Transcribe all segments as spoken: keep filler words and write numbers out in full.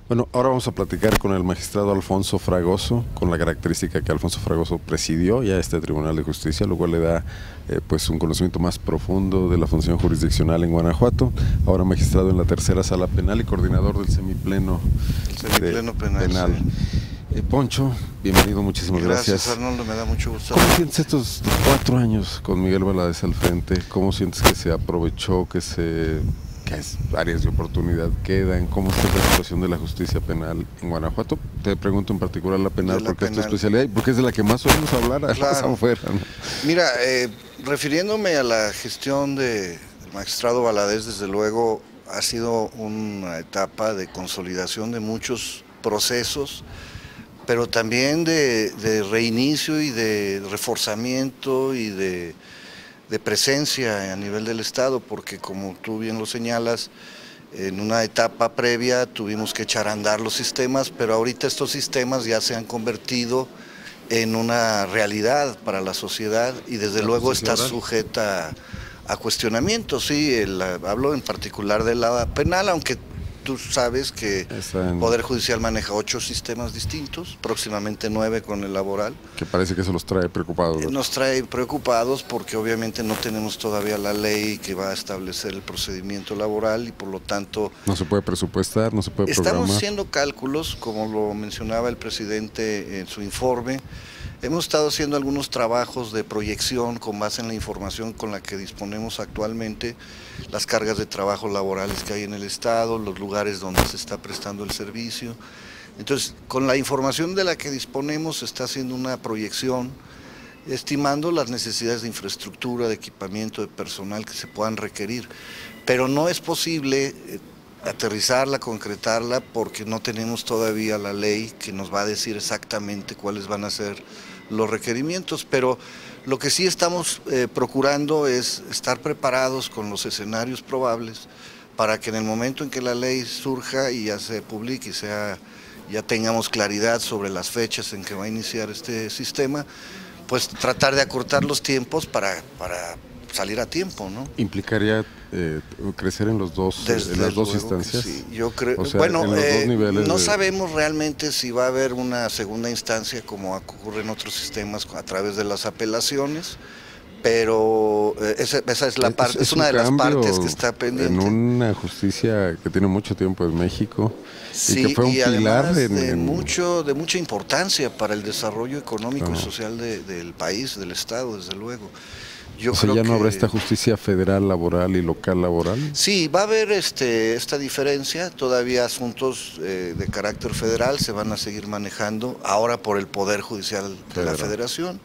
Bueno, ahora vamos a platicar con el magistrado Alfonso Fragoso, con la característica que Alfonso Fragoso presidió ya este Tribunal de Justicia, lo cual le da eh, pues un conocimiento más profundo de la función jurisdiccional en Guanajuato. Ahora magistrado en la tercera sala penal y coordinador del semipleno, el semipleno de, penal. penal. Sí. Eh, Poncho, bienvenido, muchísimas gracias. Gracias, Arnoldo, me da mucho gusto. ¿Cómo sientes estos cuatro años con Miguel Valadez al frente? ¿Cómo sientes que se aprovechó, que se... ¿Qué áreas de oportunidad quedan? ¿Cómo está la situación de la justicia penal en Guanajuato? Te pregunto en particular la penal, la porque penal. Es tu especialidad y porque es de la que más oímos hablar claro. afuera, ¿no? Mira, eh, refiriéndome a la gestión del magistrado Valadez, desde luego ha sido una etapa de consolidación de muchos procesos, pero también de, de reinicio y de reforzamiento y de... de presencia a nivel del Estado, porque como tú bien lo señalas, en una etapa previa tuvimos que echar a andar los sistemas, pero ahorita estos sistemas ya se han convertido en una realidad para la sociedad y desde luego está sujeta a, a cuestionamientos. Sí, el, hablo en particular de la penal, aunque tú sabes que el Poder Judicial maneja ocho sistemas distintos, próximamente nueve con el laboral. Que parece que eso los trae preocupados, ¿no? Nos trae preocupados porque obviamente no tenemos todavía la ley que va a establecer el procedimiento laboral y por lo tanto... No se puede presupuestar, no se puede programar. Estamos haciendo cálculos, como lo mencionaba el presidente en su informe. Hemos estado haciendo algunos trabajos de proyección con base en la información con la que disponemos actualmente, las cargas de trabajo laborales que hay en el Estado, los lugares donde se está prestando el servicio. Entonces, con la información de la que disponemos se está haciendo una proyección, estimando las necesidades de infraestructura, de equipamiento, de personal que se puedan requerir, pero no es posible eh, aterrizarla, concretarla, porque no tenemos todavía la ley que nos va a decir exactamente cuáles van a ser los requerimientos, pero lo que sí estamos eh, procurando es estar preparados con los escenarios probables para que en el momento en que la ley surja y ya se publique y sea, ya tengamos claridad sobre las fechas en que va a iniciar este sistema, pues tratar de acortar los tiempos para, para salir a tiempo, ¿no? ¿Implicaría eh, crecer en los dos, Desde en las dos instancias? Sí. Yo creo, o sea, bueno, en los eh, dos niveles no de... sabemos realmente si va a haber una segunda instancia como ocurre en otros sistemas a través de las apelaciones, pero eh, esa, esa es la parte, es, es, es una de las partes que está pendiente. En una justicia que tiene mucho tiempo en México sí, y que fue un y pilar en, de, en... Mucho, de mucha importancia para el desarrollo económico no. y social de, del país, del Estado, desde luego. Yo o sea, ¿ya no habrá esta justicia federal laboral y local laboral? Sí, va a haber este, esta diferencia, todavía asuntos eh, de carácter federal se van a seguir manejando, ahora por el Poder Judicial de federal. la Federación,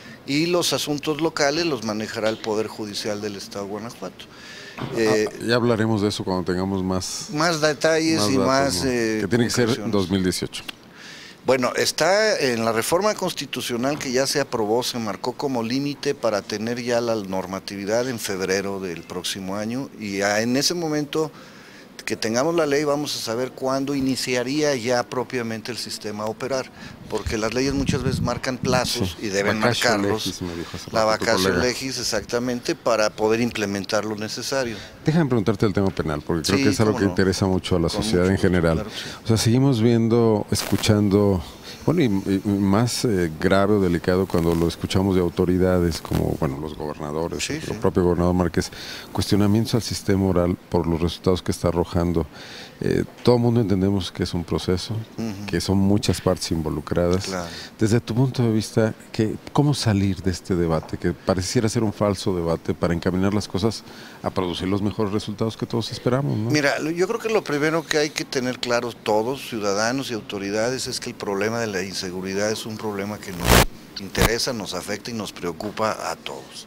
y los asuntos locales los manejará el Poder Judicial del Estado de Guanajuato. Eh, ah, ya hablaremos de eso cuando tengamos más... Más detalles más y datos, más... ¿no? Eh, que tiene que ser dos mil dieciocho. Bueno, está en la reforma constitucional que ya se aprobó, se marcó como límite para tener ya la normatividad en febrero del próximo año y ya en ese momento que tengamos la ley vamos a saber cuándo iniciaría ya propiamente el sistema a operar, porque las leyes muchas veces marcan plazos sí, y deben vacatio marcarlos, legis, me dijo la vacatio legis exactamente, para poder implementar lo necesario. Déjame preguntarte el tema penal, porque creo sí, que es algo que no. interesa mucho a la Con sociedad mucho, en general. Claro sí. O sea, seguimos viendo, escuchando... Bueno, y, y más eh, grave o delicado cuando lo escuchamos de autoridades como, bueno, los gobernadores, sí, el sí. propio gobernador Márquez, cuestionamientos al sistema oral por los resultados que está arrojando. Eh, todo el mundo entendemos que es un proceso, uh-huh. que son muchas partes involucradas. Claro. Desde tu punto de vista, ¿qué, ¿cómo salir de este debate? Que pareciera ser un falso debate para encaminar las cosas a producir los mejores resultados que todos esperamos, ¿no? Mira, yo creo que lo primero que hay que tener claro todos, ciudadanos y autoridades, es que el problema de la inseguridad es un problema que nos interesa, nos afecta y nos preocupa a todos.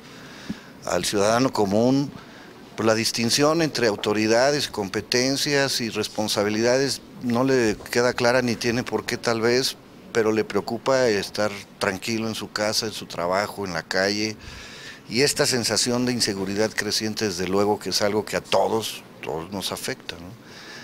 Al ciudadano común, pues la distinción entre autoridades, competencias y responsabilidades no le queda clara ni tiene por qué tal vez, pero le preocupa estar tranquilo en su casa, en su trabajo, en la calle, y esta sensación de inseguridad creciente desde luego que es algo que a todos, todos nos afecta, ¿no?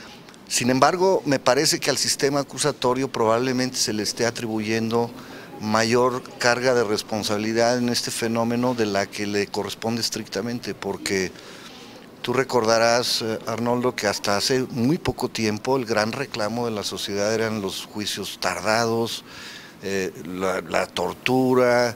Sin embargo, me parece que al sistema acusatorio probablemente se le esté atribuyendo mayor carga de responsabilidad en este fenómeno de la que le corresponde estrictamente, porque Tú recordarás, eh, Arnoldo, que hasta hace muy poco tiempo el gran reclamo de la sociedad eran los juicios tardados, eh, la, la tortura,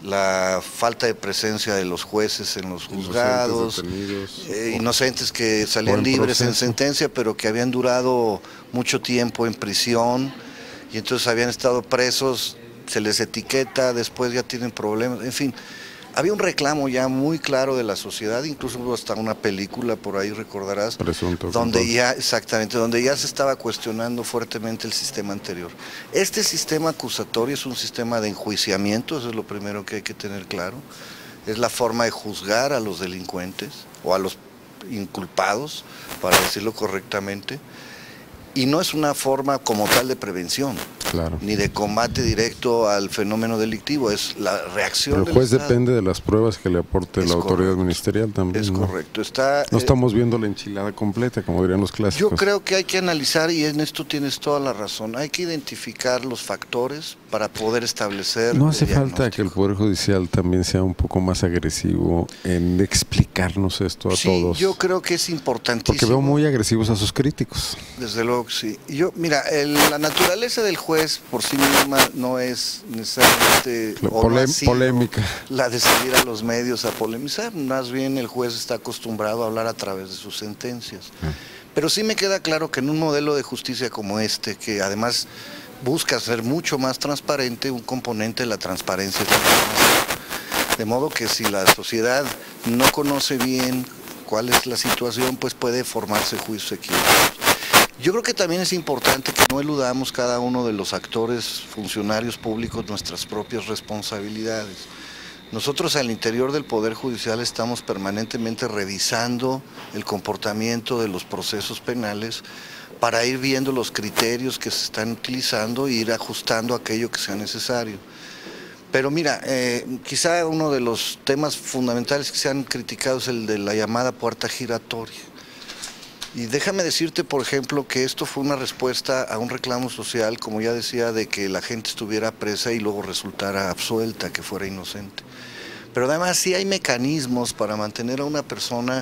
la falta de presencia de los jueces en los juzgados, inocentes, eh, inocentes que salían libres en sentencia, pero que habían durado mucho tiempo en prisión y entonces habían estado presos, se les etiqueta, después ya tienen problemas, en fin. Había un reclamo ya muy claro de la sociedad, incluso hubo hasta una película, por ahí recordarás, Presunto, donde entonces. ya, exactamente, donde ya se estaba cuestionando fuertemente el sistema anterior. Este sistema acusatorio es un sistema de enjuiciamiento, eso es lo primero que hay que tener claro, es la forma de juzgar a los delincuentes o a los inculpados, para decirlo correctamente, y no es una forma como tal de prevención. Claro. Ni de combate directo al fenómeno delictivo, es la reacción Pero el del juez Estado. depende de las pruebas que le aporte Es la autoridad correcto. ministerial también. Es ¿no? correcto. Está, No eh, estamos viendo la enchilada completa, como dirían los clásicos. Yo creo que hay que analizar, y en esto tienes toda la razón, hay que identificar los factores para poder establecer. No hace el falta que el Poder Judicial también sea un poco más agresivo en explicarnos esto a sí, todos. yo creo que es importantísimo. Porque veo muy agresivos a sus críticos. Desde luego que sí. Yo, mira, el, la naturaleza del juez por sí misma no es necesariamente o Polé- no ha sido polémica. la de salir a los medios a polemizar. Más bien el juez está acostumbrado a hablar a través de sus sentencias. Ah. Pero sí me queda claro que en un modelo de justicia como este, que además busca ser mucho más transparente, un componente de la transparencia es la información. De modo que si la sociedad no conoce bien cuál es la situación, pues puede formarse juicios equivocados. Yo creo que también es importante que no eludamos cada uno de los actores, funcionarios públicos, nuestras propias responsabilidades. Nosotros al interior del Poder Judicial estamos permanentemente revisando el comportamiento de los procesos penales para ir viendo los criterios que se están utilizando e ir ajustando aquello que sea necesario. Pero mira, eh, quizá uno de los temas fundamentales que se han criticado es el de la llamada puerta giratoria. Y déjame decirte, por ejemplo, que esto fue una respuesta a un reclamo social, como ya decía, de que la gente estuviera presa y luego resultara absuelta, que fuera inocente. Pero además sí hay mecanismos para mantener a una persona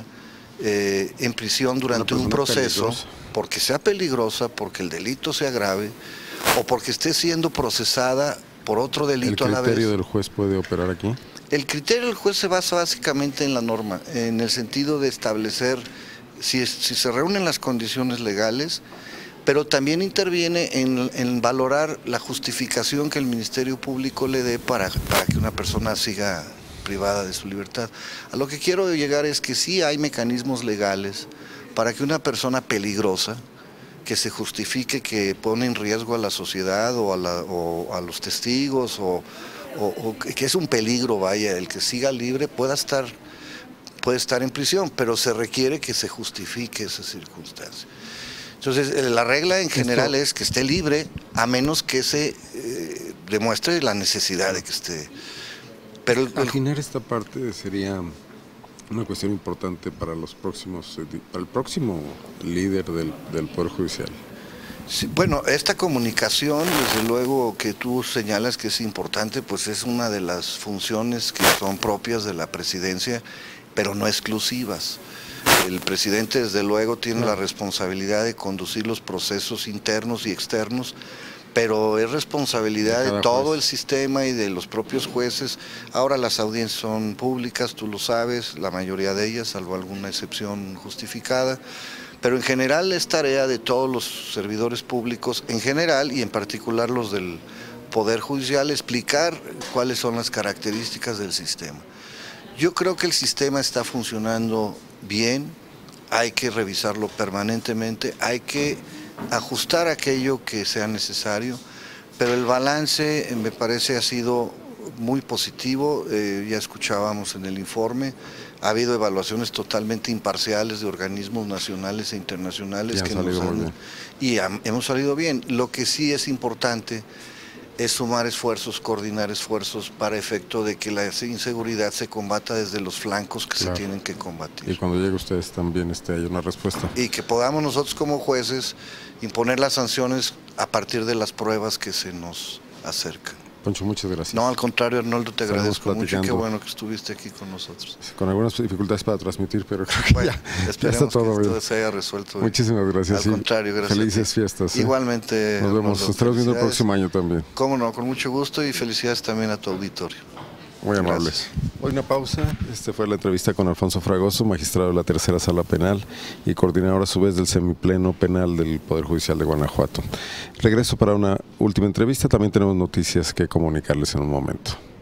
eh, en prisión durante un proceso, peligrosa. porque sea peligrosa, porque el delito sea grave, o porque esté siendo procesada por otro delito a la vez. ¿El criterio del juez puede operar aquí? El criterio del juez se basa básicamente en la norma, en el sentido de establecer si, si se reúnen las condiciones legales, pero también interviene en, en valorar la justificación que el Ministerio Público le dé para, para que una persona siga privada de su libertad. A lo que quiero llegar es que sí hay mecanismos legales para que una persona peligrosa, que se justifique que pone en riesgo a la sociedad o a, la, o a los testigos, o, o, o que es un peligro, vaya, el que siga libre pueda estar... puede estar en prisión, pero se requiere que se justifique esa circunstancia. Entonces, la regla en general Esto... es que esté libre, a menos que se eh, demuestre la necesidad de que esté. Pero el, Al final esta parte sería una cuestión importante para los próximos, para el próximo líder del, del Poder Judicial. Sí, bueno, esta comunicación, desde luego que tú señalas que es importante, pues es una de las funciones que son propias de la presidencia, pero no exclusivas. El presidente desde luego tiene la responsabilidad de conducir los procesos internos y externos, pero es responsabilidad de, de todo juez. el sistema y de los propios jueces. Ahora las audiencias son públicas, tú lo sabes, la mayoría de ellas, salvo alguna excepción justificada, pero en general es tarea de todos los servidores públicos, en general y en particular los del Poder Judicial, explicar cuáles son las características del sistema. Yo creo que el sistema está funcionando bien, hay que revisarlo permanentemente, hay que ajustar aquello que sea necesario, pero el balance me parece ha sido muy positivo, eh, ya escuchábamos en el informe, ha habido evaluaciones totalmente imparciales de organismos nacionales e internacionales que nos han, y ha, hemos salido bien. Lo que sí es importante es sumar esfuerzos, coordinar esfuerzos para efecto de que la inseguridad se combata desde los flancos que claro. se tienen que combatir. Y cuando llegue ustedes también este, hay una respuesta. Y que podamos nosotros como jueces imponer las sanciones a partir de las pruebas que se nos acercan. Poncho, muchas gracias. No, al contrario, Arnoldo, te Estamos agradezco mucho y qué platicando. bueno que estuviste aquí con nosotros. Con algunas dificultades para transmitir, pero creo que Bueno, ya, ya esperemos está todo que bien. esto se haya resuelto. Muchísimas gracias. Al sí. contrario, gracias. Felices fiestas. ¿eh? Igualmente. Nos vemos. Arnoldo, Nos estaremos viendo el felicidades. próximo año también. Cómo no, con mucho gusto y felicidades también a tu auditorio. Muy amables. Hoy una pausa. Esta fue la entrevista con Alfonso Fragoso, magistrado de la Tercera Sala Penal y coordinador a su vez del Semipleno Penal del Poder Judicial de Guanajuato. Regreso para una última entrevista. También tenemos noticias que comunicarles en un momento.